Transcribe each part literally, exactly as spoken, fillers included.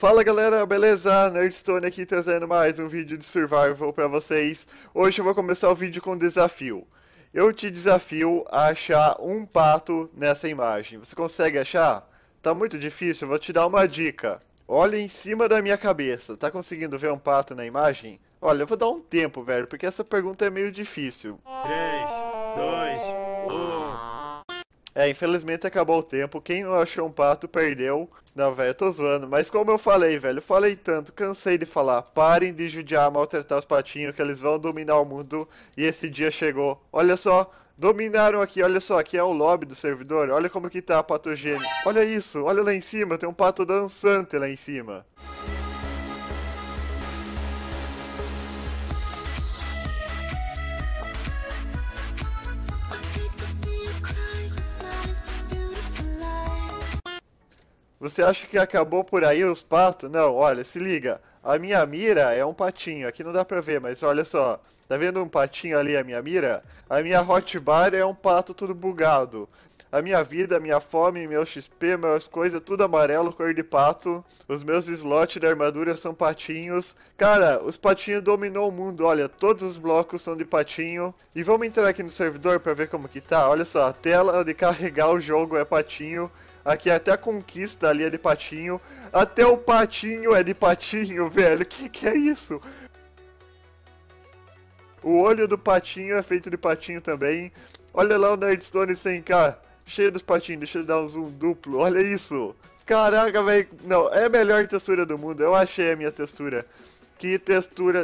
Fala galera, beleza? Nerdstone aqui trazendo mais um vídeo de survival pra vocês. Hoje eu vou começar o vídeo com um desafio. Eu te desafio a achar um pato nessa imagem. Você consegue achar? Tá muito difícil, eu vou te dar uma dica. Olha em cima da minha cabeça, tá conseguindo ver um pato na imagem? Olha, eu vou dar um tempo, velho, porque essa pergunta é meio difícil. três, dois, um... É, infelizmente acabou o tempo. Quem não achou um pato perdeu. Não, velho, eu tô zoando. Mas como eu falei, velho, eu falei tanto, cansei de falar. Parem de judiar, maltratar os patinhos, que eles vão dominar o mundo. E esse dia chegou. Olha só, dominaram aqui, olha só, aqui é o lobby do servidor. Olha como que tá a patogênio. Olha isso, olha lá em cima, tem um pato dançante lá em cima. Você acha que acabou por aí os patos? Não, olha, se liga. A minha mira é um patinho. Aqui não dá pra ver, mas olha só. Tá vendo um patinho ali, a minha mira? A minha hotbar é um pato tudo bugado. A minha vida, a minha fome, meu X P, minhas coisas, tudo amarelo, cor de pato. Os meus slots da armadura são patinhos. Cara, os patinhos dominou o mundo. Olha, todos os blocos são de patinho. E vamos entrar aqui no servidor pra ver como que tá. Olha só, a tela de carregar o jogo é patinho. Aqui até a conquista ali é de patinho. Até o patinho é de patinho, velho. Que que é isso? O olho do patinho é feito de patinho também. Olha lá o Nerdstone cem K. Cheio dos patinhos. Deixa eu dar um zoom duplo. Olha isso. Caraca, velho. Não, é a melhor textura do mundo. Eu achei a minha textura. Que textura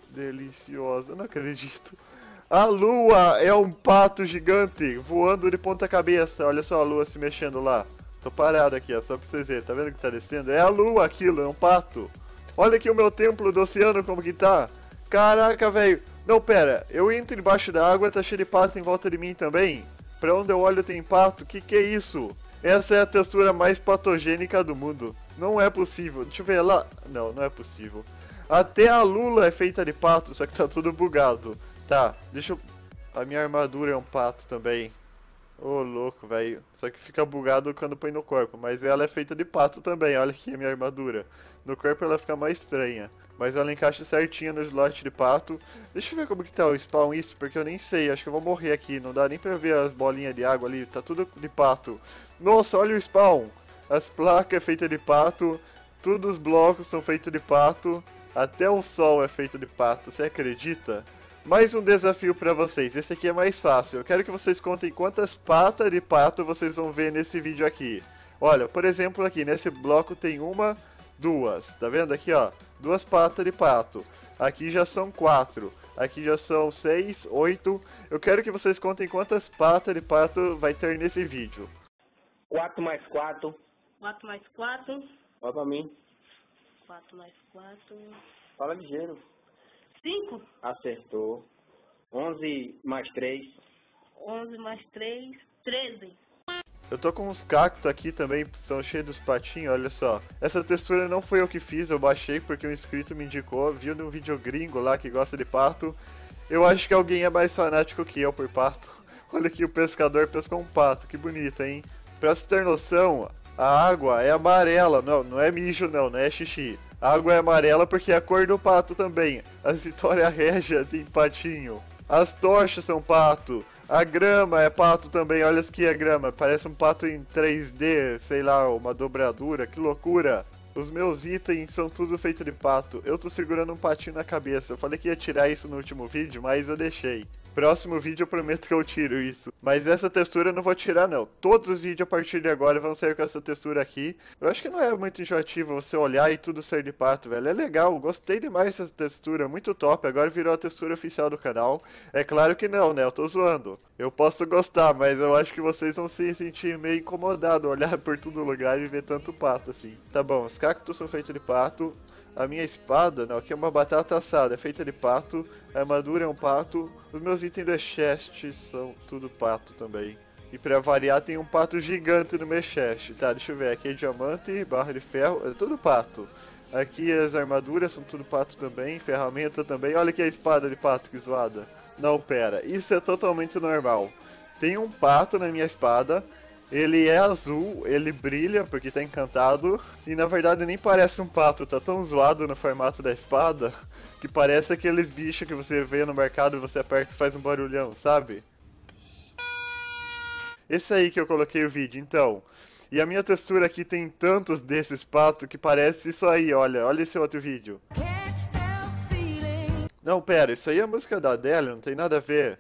deliciosa. Não acredito. A lua é um pato gigante voando de ponta cabeça. Olha só a lua se mexendo lá. Tô parado aqui, ó, só pra vocês verem. Tá vendo que tá descendo? É a lua aquilo, é um pato. Olha aqui o meu templo do oceano como que tá. Caraca, velho. Não, pera. Eu entro embaixo da água, tá cheio de pato em volta de mim também. Pra onde eu olho tem pato. Que que é isso? Essa é a textura mais patogênica do mundo. Não é possível. Deixa eu ver lá. Não, não é possível. Até a lula é feita de pato, só que tá tudo bugado. Tá, deixa eu... A minha armadura é um pato também. Ô, oh, louco, velho. Só que fica bugado quando põe no corpo. Mas ela é feita de pato também. Olha aqui a minha armadura. No corpo ela fica mais estranha. Mas ela encaixa certinho no slot de pato. Deixa eu ver como que tá o spawn isso, porque eu nem sei. Acho que eu vou morrer aqui. Não dá nem pra ver as bolinhas de água ali. Tá tudo de pato. Nossa, olha o spawn. As placas é feita de pato. Todos os blocos são feitos de pato. Até o sol é feito de pato. Você acredita? Mais um desafio pra vocês, esse aqui é mais fácil. Eu quero que vocês contem quantas patas de pato vocês vão ver nesse vídeo aqui. Olha, por exemplo aqui, nesse bloco tem uma, duas. Tá vendo aqui, ó? Duas patas de pato. Aqui já são quatro. Aqui já são seis, oito. Eu quero que vocês contem quantas patas de pato vai ter nesse vídeo. quatro mais quatro. quatro mais quatro. Olha pra mim. quatro mais quatro. Fala ligeiro. cinco. Acertou. onze mais três. onze mais três. treze. Eu tô com uns cactos aqui também, são cheios dos patinhos, olha só. Essa textura não foi eu que fiz, eu baixei porque um inscrito me indicou, viu num vídeo gringo lá que gosta de pato. Eu acho que alguém é mais fanático que eu por pato. Olha aqui o pescador pescou um pato, que bonito, hein? Pra você ter noção, a água é amarela, não, não é mijo não, não é xixi. A água é amarela porque é a cor do pato também. A Vitória Régia tem patinho. As tochas são pato. A grama é pato também. Olha aqui a grama. Parece um pato em três D. Sei lá, uma dobradura. Que loucura. Os meus itens são tudo feito de pato. Eu tô segurando um patinho na cabeça. Eu falei que ia tirar isso no último vídeo, mas eu deixei. Próximo vídeo eu prometo que eu tiro isso. Mas essa textura eu não vou tirar não. Todos os vídeos a partir de agora vão sair com essa textura aqui. Eu acho que não é muito enjoativo você olhar e tudo ser de pato, velho. É legal, gostei demais dessa textura, muito top. Agora virou a textura oficial do canal. É claro que não, né? Eu tô zoando. Eu posso gostar, mas eu acho que vocês vão se sentir meio incomodados olhar por todo lugar e ver tanto pato assim. Tá bom, os cactos são feitos de pato. A minha espada, não, aqui é uma batata assada, é feita de pato. A armadura é um pato. Os meus itens da chest são tudo pato também. E pra variar tem um pato gigante no meu chest. Tá, deixa eu ver, aqui é diamante, barra de ferro, é tudo pato. Aqui as armaduras são tudo pato também, ferramenta também. Olha aqui a espada de pato, que zoada. Não, pera, isso é totalmente normal. Tem um pato na minha espada. Ele é azul, ele brilha porque tá encantado. E na verdade nem parece um pato, tá tão zoado no formato da espada que parece aqueles bichos que você vê no mercado e você aperta e faz um barulhão, sabe? Esse aí que eu coloquei o vídeo, então. E a minha textura aqui tem tantos desses patos que parece isso aí, olha. Olha esse outro vídeo. Não, pera, isso aí é a música da Adele, não tem nada a ver.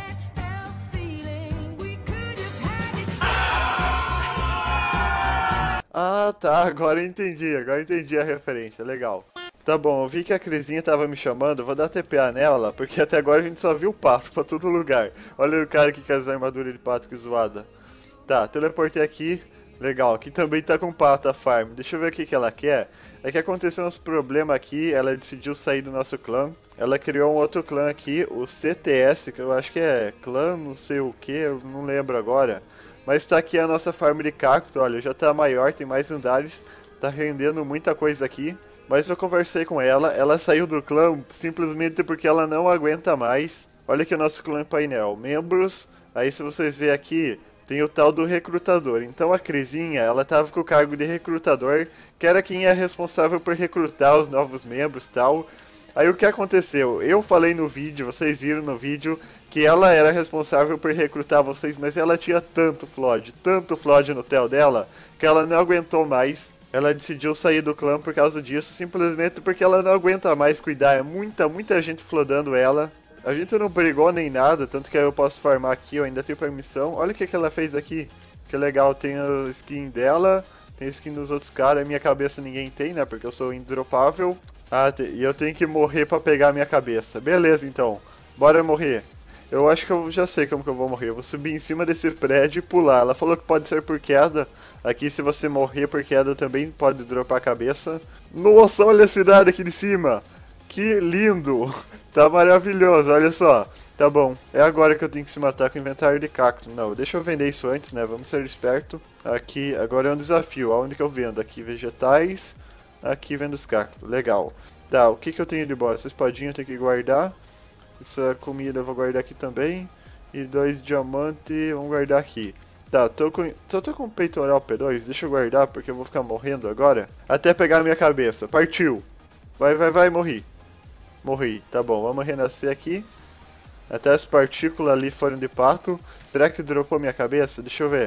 Ah, tá, agora eu entendi, agora eu entendi a referência, legal. Tá bom, eu vi que a Crisinha tava me chamando, vou dar T P A nela, porque até agora a gente só viu pato pra todo lugar. Olha o cara que quer usar armadura de pato, que zoada. Tá, teleportei aqui, legal, aqui também tá com pato a farm. Deixa eu ver o que que ela quer. É que aconteceu uns problemas aqui, ela decidiu sair do nosso clã. Ela criou um outro clã aqui, o C T S, que eu acho que é clã não sei o que, eu não lembro agora. Mas tá aqui a nossa farm de cacto, olha, já tá maior, tem mais andares, tá rendendo muita coisa aqui. Mas eu conversei com ela, ela saiu do clã simplesmente porque ela não aguenta mais. Olha aqui o nosso clã painel, membros, aí se vocês verem aqui, tem o tal do recrutador. Então a Crisinha, ela tava com o cargo de recrutador, que era quem é responsável por recrutar os novos membros e tal. Aí o que aconteceu? Eu falei no vídeo, vocês viram no vídeo, que ela era responsável por recrutar vocês, mas ela tinha tanto Flood, tanto Flood no tel dela, que ela não aguentou mais. Ela decidiu sair do clã por causa disso, simplesmente porque ela não aguenta mais cuidar. É muita, muita gente flodando ela. A gente não brigou nem nada, tanto que eu posso farmar aqui, eu ainda tenho permissão. Olha o que, que ela fez aqui, que legal, tem a skin dela, tem a skin dos outros caras, a minha cabeça ninguém tem, né, porque eu sou indropável. Ah, e eu tenho que morrer pra pegar a minha cabeça. Beleza, então, bora morrer. Eu acho que eu já sei como que eu vou morrer. Eu vou subir em cima desse prédio e pular. Ela falou que pode ser por queda. Aqui, se você morrer por queda, também pode dropar a cabeça. Nossa, olha a cidade aqui de cima. Que lindo. Tá maravilhoso, olha só. Tá bom, é agora que eu tenho que se matar com o inventário de cacto. Não, deixa eu vender isso antes, né? Vamos ser esperto. Aqui, agora é um desafio. Aonde que eu vendo? Aqui, vegetais. Aqui, vendo os cactos. Legal. Tá, o que que eu tenho de bom? Essa espadinha eu tenho que guardar. Essa comida eu vou guardar aqui também. E dois diamantes, vamos guardar aqui. Tá, tô com, tô, tô com peitoral P dois, deixa eu guardar porque eu vou ficar morrendo agora. Até pegar a minha cabeça, partiu. Vai, vai, vai, morri. Morri, tá bom, vamos renascer aqui. Até as partículas ali foram de pato. Será que dropou minha cabeça? Deixa eu ver.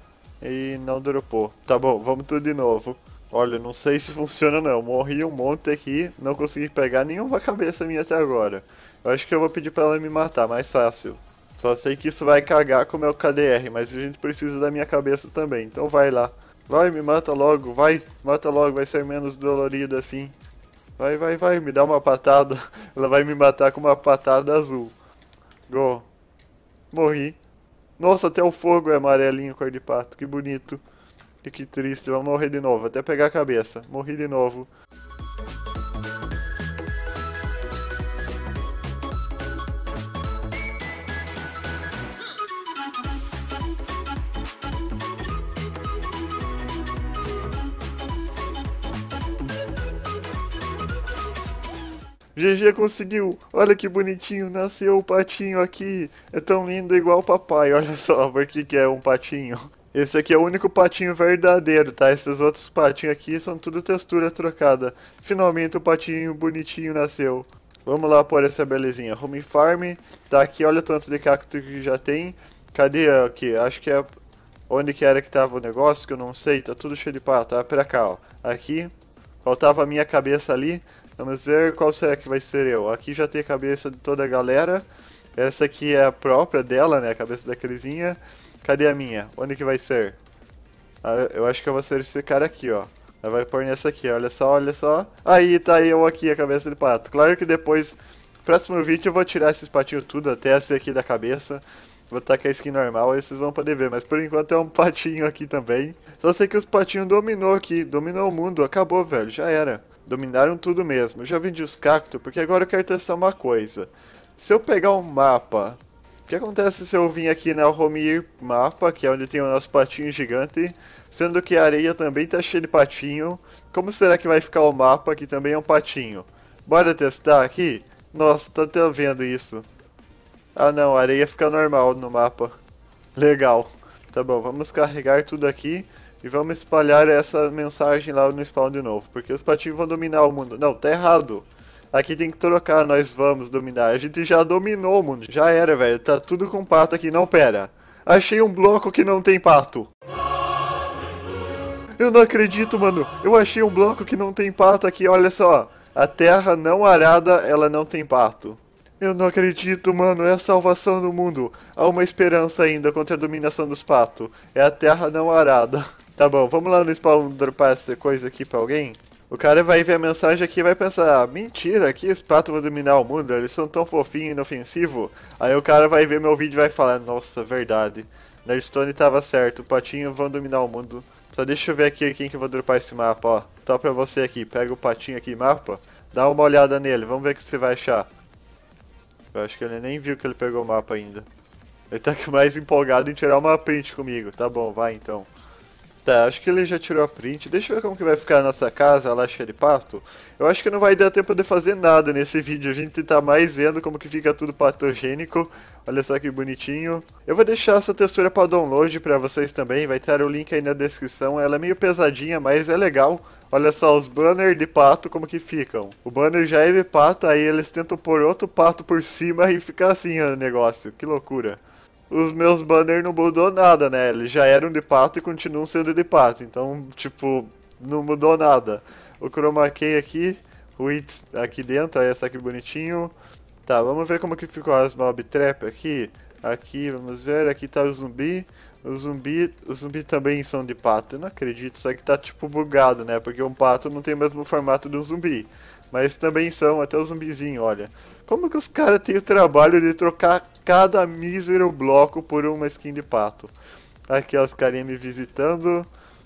E não dropou. Tá bom, vamos tudo de novo. Olha, não sei se funciona não. Morri um monte aqui, não consegui pegar nenhuma cabeça minha até agora. Eu acho que eu vou pedir pra ela me matar, mais fácil. Só sei que isso vai cagar com o meu K D R, mas a gente precisa da minha cabeça também. Então vai lá. Vai, me mata logo, vai. Mata logo, vai ser menos dolorido assim. Vai, vai, vai, me dá uma patada. Ela vai me matar com uma patada azul. Go. Morri. Nossa, até o fogo é amarelinho, cor de pato. Que bonito. Que, que triste, vamos morrer de novo. Até pegar a cabeça. Morri de novo. G G conseguiu, olha que bonitinho, nasceu o patinho aqui, é tão lindo igual o papai, olha só, por que que é um patinho. Esse aqui é o único patinho verdadeiro, tá, esses outros patinhos aqui são tudo textura trocada. Finalmente o patinho bonitinho nasceu. Vamos lá pôr essa belezinha, Home Farm, tá aqui, olha o tanto de cacto que já tem. Cadê aqui, acho que é onde que era que tava o negócio, que eu não sei, tá tudo cheio de pato, tá, pra cá, ó. Aqui, faltava a minha cabeça ali. Vamos ver qual será que vai ser eu. Aqui já tem a cabeça de toda a galera. Essa aqui é a própria dela, né? A cabeça da Crisinha. Cadê a minha? Onde que vai ser? Ah, eu acho que eu vou ser esse cara aqui, ó. Ela vai pôr nessa aqui, olha só, olha só. Aí, tá eu aqui, a cabeça de pato. Claro que depois, no próximo vídeo, eu vou tirar esses patinhos tudo, até esse aqui da cabeça. Vou estar com a skin normal, aí vocês vão poder ver. Mas por enquanto é um patinho aqui também. Só sei que os patinhos dominou aqui. Dominou o mundo, acabou, velho, já era. Dominaram tudo mesmo. Eu já vendi os cactos, porque agora eu quero testar uma coisa. Se eu pegar um mapa, o que acontece se eu vir aqui na Home Mapa, que é onde tem o nosso patinho gigante, sendo que a areia também tá cheia de patinho, como será que vai ficar o mapa, que também é um patinho? Bora testar aqui? Nossa, tô até vendo isso. Ah não, a areia fica normal no mapa. Legal. Tá bom, vamos carregar tudo aqui e vamos espalhar essa mensagem lá no spawn de novo, porque os patinhos vão dominar o mundo. Não, tá errado. Aqui tem que trocar, nós vamos dominar. A gente já dominou o mundo, já era, velho. Tá tudo com pato aqui. Não, pera. Achei um bloco que não tem pato. Eu não acredito, mano. Eu achei um bloco que não tem pato aqui, olha só. A terra não arada, ela não tem pato. Eu não acredito, mano. É a salvação do mundo. Há uma esperança ainda contra a dominação dos patos. É a terra não arada. Tá bom, vamos lá no spawn dropar essa coisa aqui pra alguém? O cara vai ver a mensagem aqui e vai pensar, ah, mentira, aqui os patos vão dominar o mundo, eles são tão fofinhos e inofensivos. Aí o cara vai ver meu vídeo e vai falar, nossa, verdade. Nerdstone tava certo, os patinhos vão dominar o mundo. Só deixa eu ver aqui quem que eu vou dropar esse mapa, ó. Tá pra você aqui, pega o patinho aqui, mapa, dá uma olhada nele, vamos ver o que você vai achar. Eu acho que ele nem viu que ele pegou o mapa ainda. Ele tá mais empolgado em tirar uma print comigo, tá bom, vai então. Tá, acho que ele já tirou a print. Deixa eu ver como que vai ficar a nossa casa lá cheia de pato. Eu acho que não vai dar tempo de fazer nada nesse vídeo. A gente tá mais vendo como que fica tudo patogênico. Olha só que bonitinho. Eu vou deixar essa textura para download para vocês também. Vai ter o link aí na descrição. Ela é meio pesadinha, mas é legal. Olha só os banners de pato como que ficam. O banner já é de pato, aí eles tentam pôr outro pato por cima e fica assim o negócio. Que loucura. Os meus banners não mudou nada, né? Eles já eram de pato e continuam sendo de pato. Então, tipo, não mudou nada. O chroma key aqui, o it aqui dentro, olha só que bonitinho. Tá, vamos ver como que ficou as mob trap aqui. Aqui, vamos ver, aqui tá o zumbi. O zumbi, os zumbi também são de pato. Eu não acredito, só que tá tipo bugado, né? Porque um pato não tem o mesmo formato de um zumbi. Mas também são, até o zumbizinho, olha. Como que os caras têm o trabalho de trocar cada mísero bloco por uma skin de pato? Aqui ó, os carinha me visitando.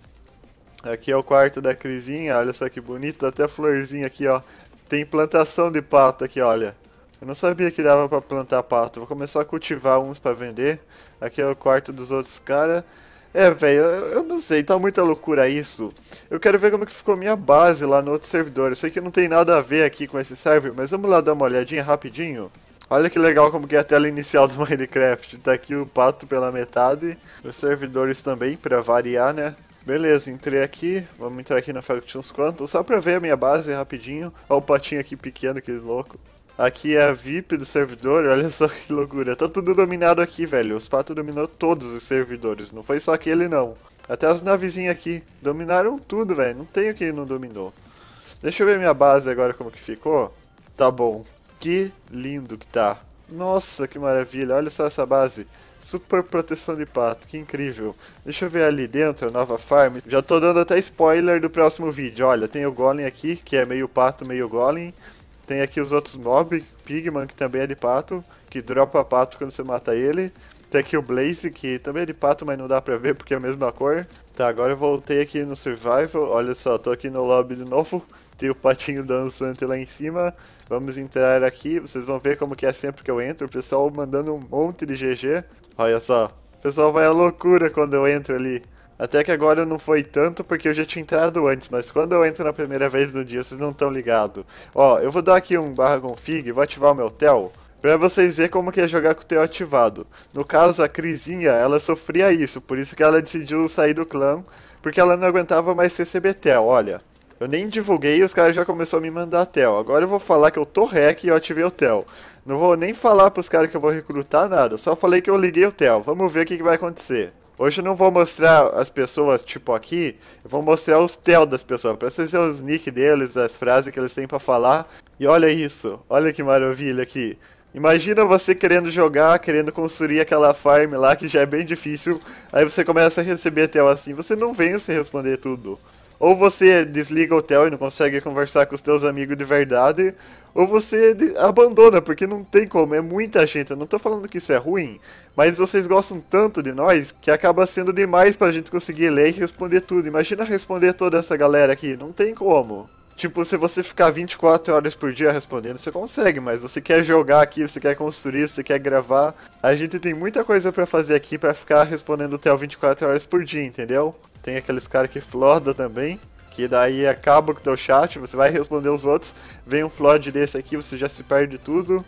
Aqui é o quarto da Crisinha, olha só que bonito. Até a florzinha aqui, ó. Tem plantação de pato aqui, olha. Eu não sabia que dava pra plantar pato. Vou começar a cultivar uns pra vender. Aqui é o quarto dos outros caras. É, velho, eu, eu não sei, tá muita loucura isso. Eu quero ver como que ficou minha base lá no outro servidor. Eu sei que não tem nada a ver aqui com esse server, mas vamos lá dar uma olhadinha rapidinho. Olha que legal como que é a tela inicial do Minecraft. Tá aqui o pato pela metade. Os servidores também, pra variar, né? Beleza, entrei aqui. Vamos entrar aqui na Factions Quantum, só pra ver a minha base rapidinho. Olha o patinho aqui pequeno, que louco. Aqui é a V I P do servidor, olha só que loucura. Tá tudo dominado aqui, velho. Os patos dominou todos os servidores, não foi só aquele não. Até as navezinhas aqui, dominaram tudo, velho. Não tem o que não dominou. Deixa eu ver minha base agora como que ficou. Tá bom. Que lindo que tá. Nossa, que maravilha. Olha só essa base. Super proteção de pato, que incrível. Deixa eu ver ali dentro, a nova farm. Já tô dando até spoiler do próximo vídeo. Olha, tem o golem aqui, que é meio pato, meio golem. Tem aqui os outros mob, Pigman, que também é de pato, que dropa pato quando você mata ele. Tem aqui o Blaze, que também é de pato, mas não dá pra ver porque é a mesma cor. Tá, agora eu voltei aqui no Survival, olha só, tô aqui no lobby de novo. Tem o patinho dançante lá em cima. Vamos entrar aqui, vocês vão ver como que é sempre que eu entro. O pessoal mandando um monte de G G. Olha só, o pessoal vai à loucura quando eu entro ali. Até que agora não foi tanto porque eu já tinha entrado antes, mas quando eu entro na primeira vez no dia, vocês não estão ligados. Ó, eu vou dar aqui um barra config, vou ativar o meu tel, pra vocês verem como que é jogar com o tel ativado. No caso, a Crisinha, ela sofria isso, por isso que ela decidiu sair do clã, porque ela não aguentava mais receber tel, olha. Eu nem divulguei e os caras já começaram a me mandar tel. Agora eu vou falar que eu tô hack e eu ativei o tel. Não vou nem falar pros caras que eu vou recrutar nada, só falei que eu liguei o tel. Vamos ver o que, que vai acontecer. Hoje eu não vou mostrar as pessoas, tipo aqui, eu vou mostrar os tel das pessoas, pra vocês verem os nick deles, as frases que eles têm pra falar. E olha isso, olha que maravilha aqui. Imagina você querendo jogar, querendo construir aquela farm lá que já é bem difícil, aí você começa a receber tel assim, você não vem se responder tudo. Ou você desliga o tel e não consegue conversar com os teus amigos de verdade, ou você abandona, porque não tem como, é muita gente. Eu não tô falando que isso é ruim, mas vocês gostam tanto de nós que acaba sendo demais pra gente conseguir ler e responder tudo. Imagina responder toda essa galera aqui, não tem como. Tipo, se você ficar vinte e quatro horas por dia respondendo, você consegue, mas você quer jogar aqui, você quer construir, você quer gravar. A gente tem muita coisa pra fazer aqui pra ficar respondendo o tel vinte e quatro horas por dia, entendeu? Tem aqueles caras que floda também, que daí acaba com o teu chat, você vai responder os outros, vem um flood desse aqui, você já se perde tudo.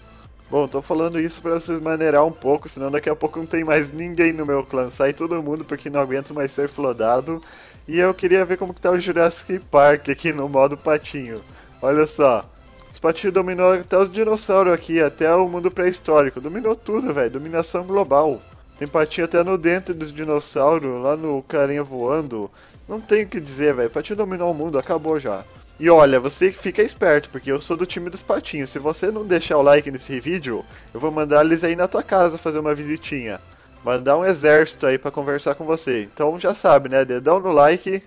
Bom, tô falando isso pra vocês maneirar um pouco, senão daqui a pouco não tem mais ninguém no meu clã. Sai todo mundo porque não aguento mais ser flodado. E eu queria ver como que tá o Jurassic Park aqui no modo patinho. Olha só. Os patinhos dominou até os dinossauros aqui, até o mundo pré-histórico. Dominou tudo, velho. Dominação global. Tem patinho até no dentro dos dinossauros, lá no carinha voando. Não tem o que dizer, velho. Patinho dominou o mundo, acabou já. E olha, você fica esperto, porque eu sou do time dos patinhos. Se você não deixar o like nesse vídeo, eu vou mandar eles aí na tua casa fazer uma visitinha. Mandar um exército aí pra conversar com você. Então já sabe, né? Dedão no like.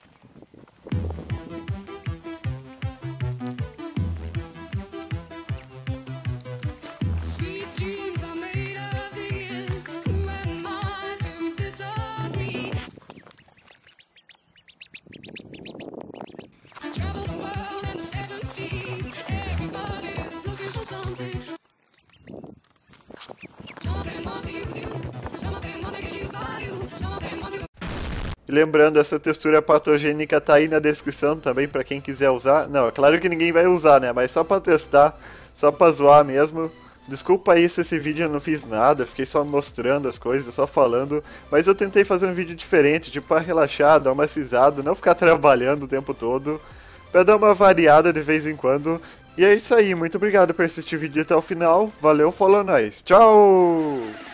E lembrando, essa textura patogênica tá aí na descrição também pra quem quiser usar. Não, é claro que ninguém vai usar, né? Mas só pra testar, só pra zoar mesmo. Desculpa aí se esse vídeo eu não fiz nada, fiquei só mostrando as coisas, só falando. Mas eu tentei fazer um vídeo diferente, tipo pra relaxar, dar uma cisada, não ficar trabalhando o tempo todo. Pra dar uma variada de vez em quando. E é isso aí, muito obrigado por assistir o vídeo até o final. Valeu, falou, nós. Tchau!